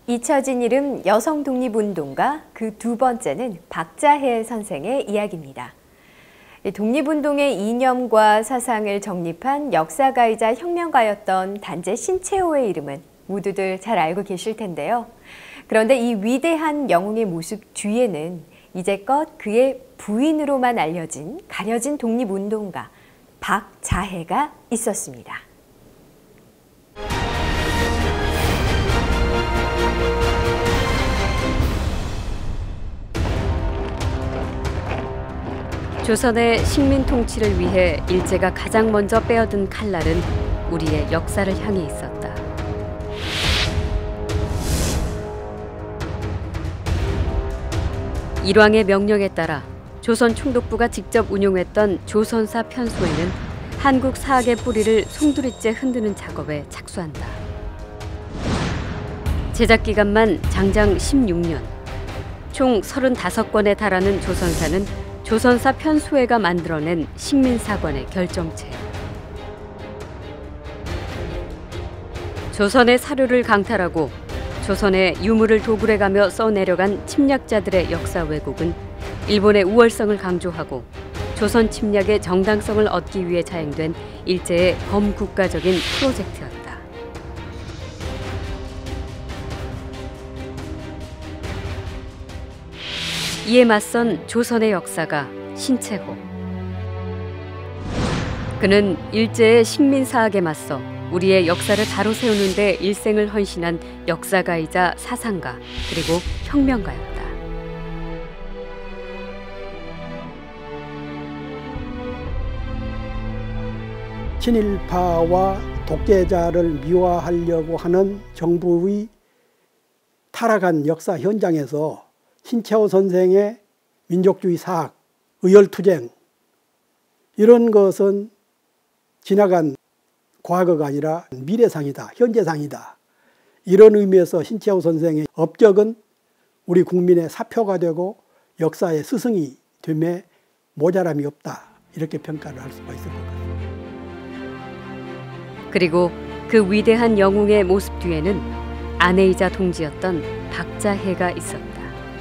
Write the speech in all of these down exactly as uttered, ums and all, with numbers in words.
잊혀진 이름 여성 독립운동가, 그 두 번째는 박자해 선생의 이야기입니다. 독립운동의 이념과 사상을 정립한 역사가이자 혁명가였던 단재 신채호의 이름은 모두들 잘 알고 계실 텐데요. 그런데 이 위대한 영웅의 모습 뒤에는 이제껏 그의 부인으로만 알려진 가려진 독립운동가 박자해가 있었습니다. 조선의 식민 통치를 위해 일제가 가장 먼저 빼어든 칼날은 우리의 역사를 향해 있었다. 일왕의 명령에 따라 조선 총독부가 직접 운용했던 조선사 편소에는 한국 사학의 뿌리를 송두리째 흔드는 작업에 착수한다. 제작 기간만 장장 십육 년, 총 서른다섯 권에 달하는 조선사는 조선사 편소회가 만들어낸 식민사관의 결정체. 조선의 사료를 강탈하고 조선의 유물을 도굴해가며 써내려간 침략자들의 역사 왜곡은 일본의 우월성을 강조하고 조선 침략의 정당성을 얻기 위해 자행된 일제의 범국가적인 프로젝트였다. 이에 맞선 조선의 역사가 신채호. 그는 일제의 식민사학에 맞서 우리의 역사를 바로 세우는 데 일생을 헌신한 역사가이자 사상가, 그리고 혁명가였다. 친일파와 독재자를 미화하려고 하는 정부의 타락한 역사 현장에서 신채호 선생의 민족주의 사학, 의열투쟁, 이런 것은 지나간 과거가 아니라 미래상이다, 현재상이다. 이런 의미에서 신채호 선생의 업적은 우리 국민의 사표가 되고 역사의 스승이 됨에 모자람이 없다. 이렇게 평가를 할 수가 있을 것 같습니다. 그리고 그 위대한 영웅의 모습 뒤에는 아내이자 동지였던 박자해가 있었다.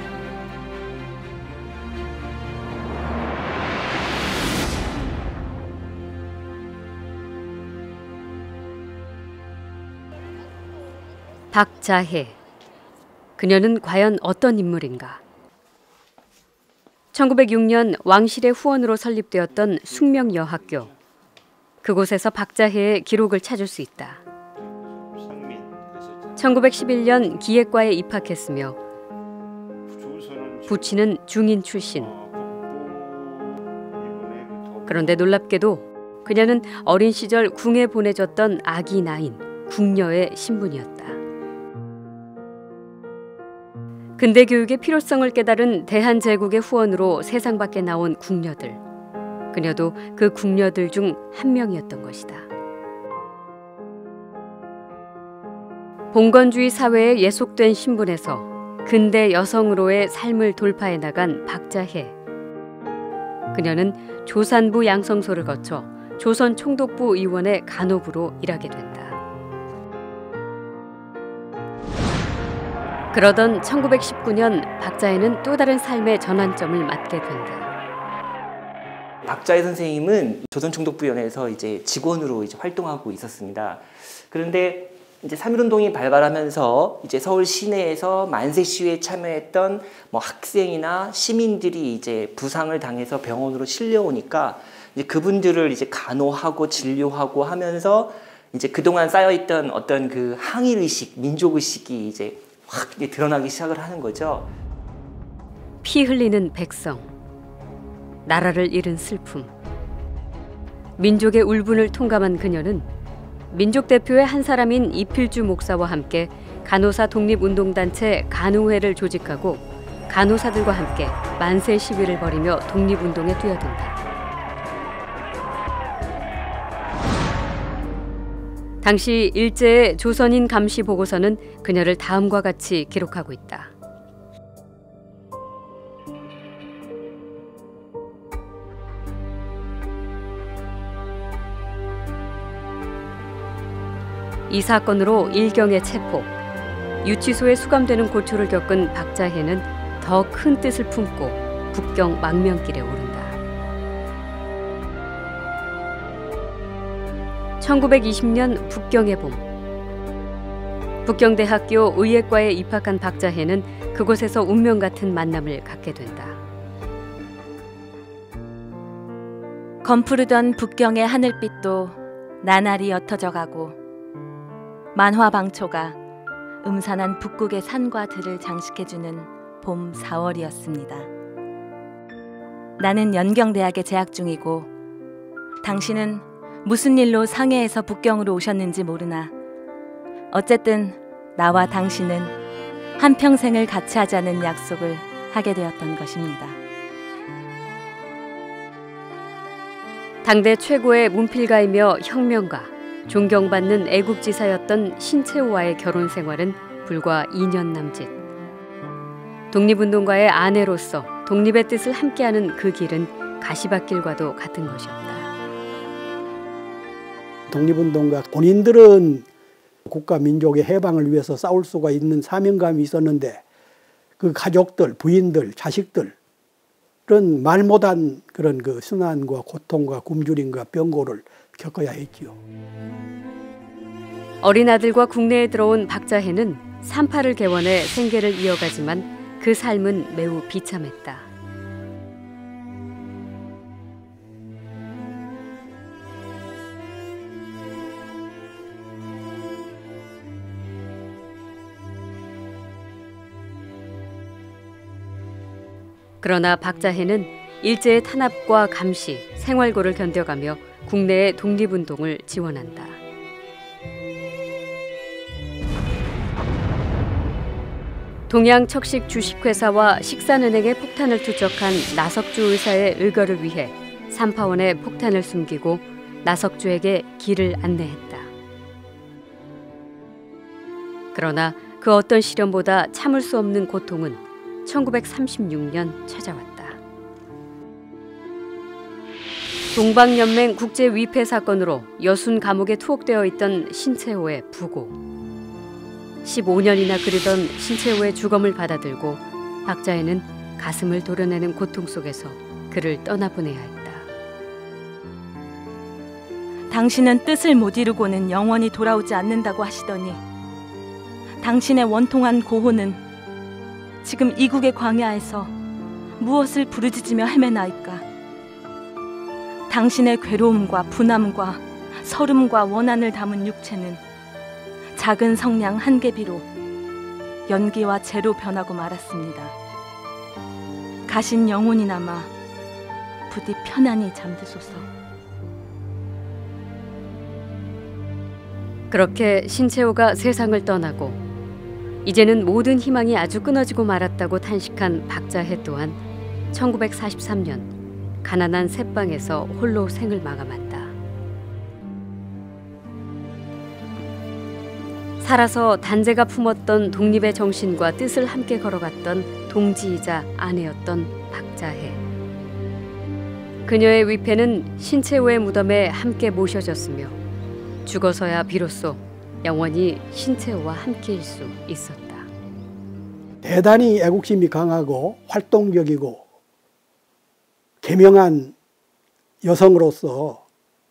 박자해. 그녀는 과연 어떤 인물인가? 천구백육 년 왕실의 후원으로 설립되었던 숙명여학교. 그곳에서 박자해의 기록을 찾을 수 있다. 천구백십일 년 기획과에 입학했으며 부친은 중인 출신. 그런데 놀랍게도 그녀는 어린 시절 궁에 보내졌던 아기 나인, 궁녀의 신분이었다. 근대 교육의 필요성을 깨달은 대한제국의 후원으로 세상 밖에 나온 궁녀들. 그녀도 그 궁녀들 중 한 명이었던 것이다. 봉건주의 사회에 예속된 신분에서 근대 여성으로의 삶을 돌파해 나간 박자해. 그녀는 조산부 양성소를 거쳐 조선 총독부 의원의 간호부로 일하게 된다. 그러던 천구백십구 년 박자해는 또 다른 삶의 전환점을 맞게 된다. 박자해 선생님은 조선 총독부위원회에서 이제 직원으로 이제 활동하고 있었습니다. 그런데 이제 삼일운동이 발발하면서 이제 서울 시내에서 만세 시위에 참여했던 뭐 학생이나 시민들이 이제 부상을 당해서 병원으로 실려오니까 이제 그분들을 이제 간호하고 진료하고 하면서 이제 그동안 쌓여있던 어떤 그 항일의식, 민족의식이 이제 확 드러나기 시작을 하는 거죠. 피 흘리는 백성, 나라를 잃은 슬픔. 민족의 울분을 통감한 그녀는 민족 대표의 한 사람인 이필주 목사와 함께 간호사 독립운동단체 간호회를 조직하고 간호사들과 함께 만세 시위를 벌이며 독립운동에 뛰어든다. 당시 일제의 조선인 감시 보고서는 그녀를 다음과 같이 기록하고 있다. 이 사건으로 일경의 체포, 유치소에 수감되는 고초를 겪은 박자해는 더 큰 뜻을 품고 북경 망명길에 오른다. 천구백이십 년 북경의 봄. 북경대학교 의예과에 입학한 박자해는 그곳에서 운명 같은 만남을 갖게 된다. 검푸르던 북경의 하늘빛도 나날이 옅어져 가고 만화방초가 음산한 북극의 산과 들을 장식해주는 봄 사월이었습니다. 나는 연경대학에 재학 중이고 당신은 무슨 일로 상해에서 북경으로 오셨는지 모르나 어쨌든 나와 당신은 한평생을 같이 하자는 약속을 하게 되었던 것입니다. 당대 최고의 문필가이며 혁명가, 존경받는 애국지사였던 신채호와의 결혼 생활은 불과 이 년 남짓. 독립운동가의 아내로서 독립의 뜻을 함께하는 그 길은 가시밭길과도 같은 것이었다. 독립운동가 본인들은 국가 민족의 해방을 위해서 싸울 수가 있는 사명감이 있었는데 그 가족들, 부인들, 자식들은 말 못한 그런 그 순환과 고통과 굶주림과 병고를 겪어야 했지요. 어린 아들과 국내에 들어온 박자해는 삼팔을 개원해 생계를 이어가지만 그 삶은 매우 비참했다. 그러나 박자해는 일제의 탄압과 감시, 생활고를 견뎌가며 국내의 독립운동을 지원한다. 동양 척식 주식회사와 식산은행에 폭탄을 투척한 나석주 의사의 의거를 위해 삼파원에 폭탄을 숨기고 나석주에게 길을 안내했다. 그러나 그 어떤 시련보다 참을 수 없는 고통은 천구백삼십육 년 찾아왔다. 동방연맹 국제위패 사건으로 여순 감옥에 투옥되어 있던 신채호의 부고. 십오 년이나 그리던 신채호의 주검을 받아들고 박자해는 가슴을 도려내는 고통 속에서 그를 떠나보내야 했다. 당신은 뜻을 못 이루고는 영원히 돌아오지 않는다고 하시더니 당신의 원통한 고호는 지금 이국의 광야에서 무엇을 부르짖으며 헤매나이까? 당신의 괴로움과 분함과 서름과 원한을 담은 육체는 작은 성냥 한 개비로 연기와 재로 변하고 말았습니다. 가신 영혼이 남아 부디 편안히 잠드소서. 그렇게 신채호가 세상을 떠나고 이제는 모든 희망이 아주 끊어지고 말았다고 탄식한 박자해 또한 천구백사십삼 년 가난한 셋방에서 홀로 생을 마감한다. 살아서 단재가 품었던 독립의 정신과 뜻을 함께 걸어갔던 동지이자 아내였던 박자해. 그녀의 위패는 신채호의 무덤에 함께 모셔졌으며 죽어서야 비로소 영원히 신채호와 함께일 수 있었다. 대단히 애국심이 강하고 활동적이고 개명한 여성으로서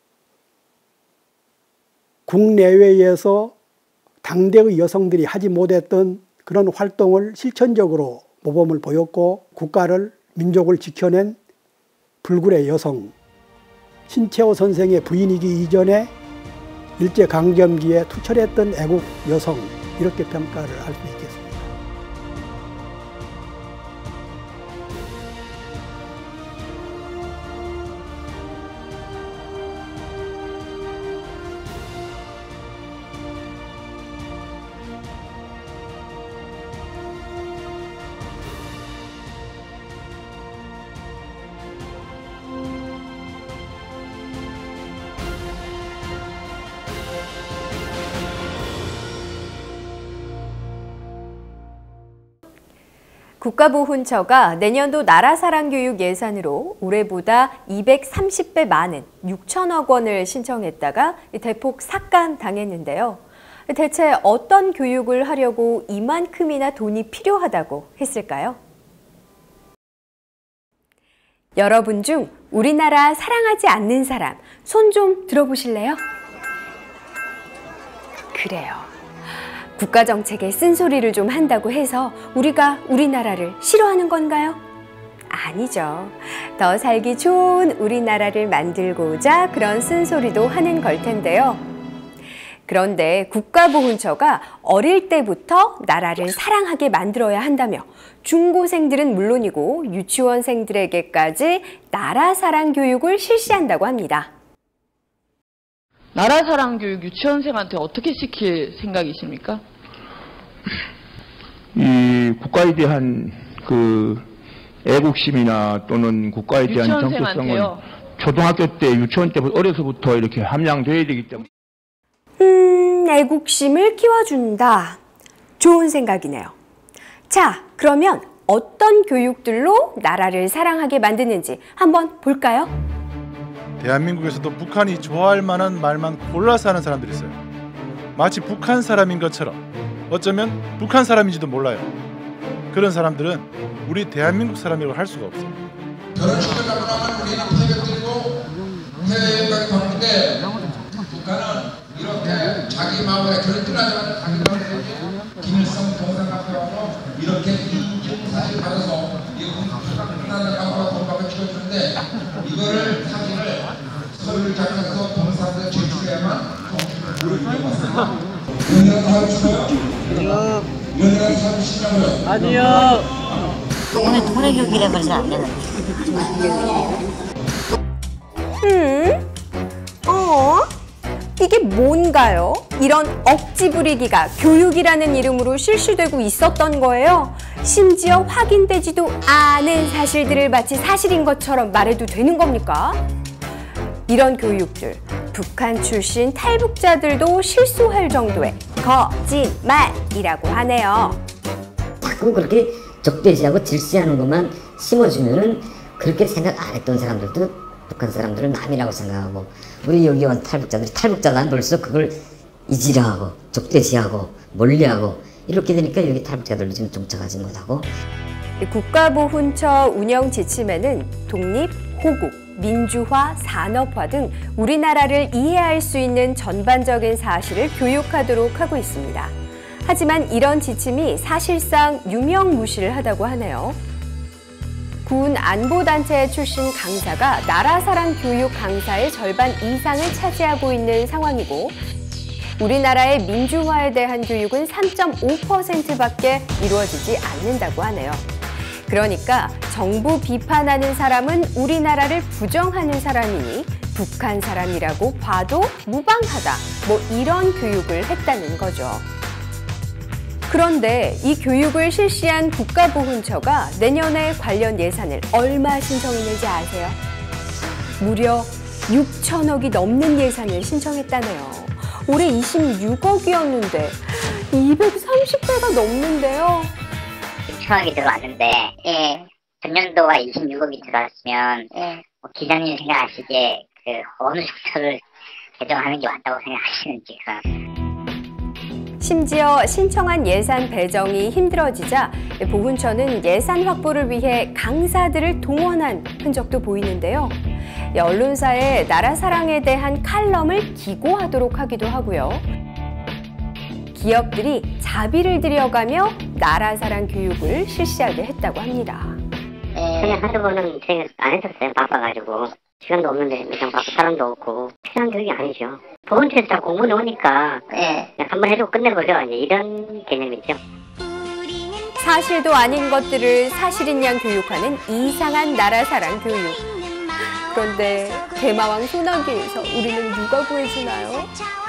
국내외에서 당대의 여성들이 하지 못했던 그런 활동을 실천적으로 모범을 보였고 국가를, 민족을 지켜낸 불굴의 여성, 신채호 선생의 부인이기 이전에 일제강점기에 투철했던 애국 여성, 이렇게 평가를 할 수 있겠습니다. 국가보훈처가 내년도 나라사랑교육 예산으로 올해보다 이백삼십 배 많은 육천억 원을 신청했다가 대폭 삭감당했는데요. 대체 어떤 교육을 하려고 이만큼이나 돈이 필요하다고 했을까요? 여러분 중 우리나라 사랑하지 않는 사람, 손 좀 들어보실래요? 그래요. 국가정책에 쓴소리를 좀 한다고 해서 우리가 우리나라를 싫어하는 건가요? 아니죠. 더 살기 좋은 우리나라를 만들고자 그런 쓴소리도 하는 걸 텐데요. 그런데 국가보훈처가 어릴 때부터 나라를 사랑하게 만들어야 한다며 중고생들은 물론이고 유치원생들에게까지 나라 사랑 교육을 실시한다고 합니다. 나라 사랑 교육 유치원생한테 어떻게 시킬 생각이십니까? 이 국가에 대한 그 애국심이나 또는 국가에 대한 정체성은 초등학교 때 유치원 때부터 어려서부터 이렇게 함양돼야 되기 때문에. 음, 애국심을 키워준다. 좋은 생각이네요. 자, 그러면 어떤 교육들로 나라를 사랑하게 만드는지 한번 볼까요? 대한민국에서도 북한이 좋아할 만한 말만 골라서 하는 사람들이 있어요. 마치 북한 사람인 것처럼 어쩌면 북한 사람인지도 몰라요. 그런 사람들은 우리 대한민국 사람이라고 할 수가 없어요. 결혼식을 하고 나면 우리는 태극기고 해외여행까지 가는데 북한은 이렇게 자기 마음에 결혼 끝나자마자 자기 마음에 김일성 동상 앞에 와서 이렇게 인증사진 받아서 하나하나 돈 받아 찍어주는데 이거를 사진을 서류를 작성해서 동상에 제출해야만 정신을 보여주려고 연예가 사주시나요? 아니요. 연예가 사주시냐고요? 아니요. 오늘 도래교육이라 그래서 안 되는 음? 어? 이게 뭔가요? 이런 억지 부리기가 교육이라는 이름으로 실시되고 있었던 거예요. 심지어 확인되지도 않은 사실들을 마치 사실인 것처럼 말해도 되는 겁니까? 이런 교육들, 북한 출신 탈북자들도 실소할 정도의 거짓말이라고 하네요. 자꾸 그렇게 적대시하고 질시하는 것만 심어주면은 그렇게 생각 안 했던 사람들도 북한 사람들은 남이라고 생각하고 우리 여기 온 탈북자들이 탈북자가 벌써 그걸 이질하고 적대시하고 멀리하고 이렇게 되니까 여기 탈북자들도 지금 정착하지 못하고. 국가보훈처 운영 지침에는 독립, 호국, 민주화, 산업화 등 우리나라를 이해할 수 있는 전반적인 사실을 교육하도록 하고 있습니다. 하지만 이런 지침이 사실상 유명무실을 하다고 하네요. 군 안보단체 출신 강사가 나라사랑 교육 강사의 절반 이상을 차지하고 있는 상황이고 우리나라의 민주화에 대한 교육은 삼 점 오 퍼센트밖에 이루어지지 않는다고 하네요. 그러니까 정부 비판하는 사람은 우리나라를 부정하는 사람이니 북한 사람이라고 봐도 무방하다, 뭐 이런 교육을 했다는 거죠. 그런데 이 교육을 실시한 국가보훈처가 내년에 관련 예산을 얼마 신청했는지 아세요? 무려 육천억이 넘는 예산을 신청했다네요. 올해 이십육억이었는데 이백삼십 배가 넘는데요. 육천억이 들어왔는데 예, 전년도가 이십육억이 들어왔으면 예. 뭐 기자님 생각하시기에 그 어느 정도를 배정하는 게 맞다고 생각하시는지. 심지어 신청한 예산 배정이 힘들어지자 보훈처는 예산 확보를 위해 강사들을 동원한 흔적도 보이는데요. 언론사에 나라 사랑에 대한 칼럼을 기고하도록 하기도 하고요. 기업들이 자비를 들여가며 나라 사랑 교육을 실시하게 했다고 합니다. 그냥 한두 번은 제가 안 했었어요. 바빠가지고. 시간도 없는데 그냥 바빠 사람도 없고 필요한 교육이 아니죠. 보훈처에서 다 공부 넣으니까 네. 한번 해주고 끝내보죠. 이제 이런 개념이죠. 사실도 아닌 것들을 사실인 양 교육하는 이상한 나라 사랑 교육. 그런데 대마왕 소나기에서 우리는 누가 구해주나요?